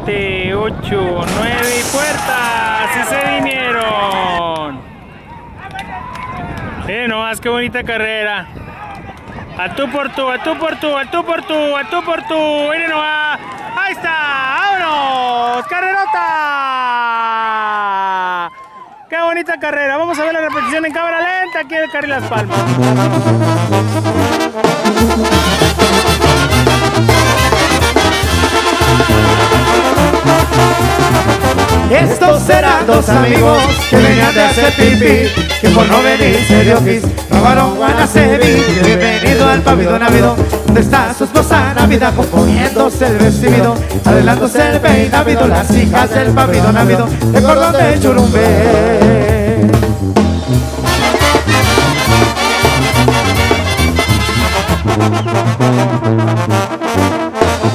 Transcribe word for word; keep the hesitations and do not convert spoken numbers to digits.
siete, ocho, nueve y puertas. ¡Sí se vinieron! Miren nomás qué bonita carrera. A tú por tú, a tú por tú, a tú por tú, a tú por tú. Miren nomás. ¡Ahí está! ¡Vámonos! ¡Carrerota! ¡Qué bonita carrera! Vamos a ver la repetición en cámara lenta aquí de Carril Las Palmas. Estos eran dos amigos que venían de hacer pipí, que por no venirse de office robaron Guanaceví. Bienvenido al pabellón navido, donde está su esposa Navidad componiéndose el vestido, arreglándose el peinado, las hijas del pabellón navido de cordón de Churumbe.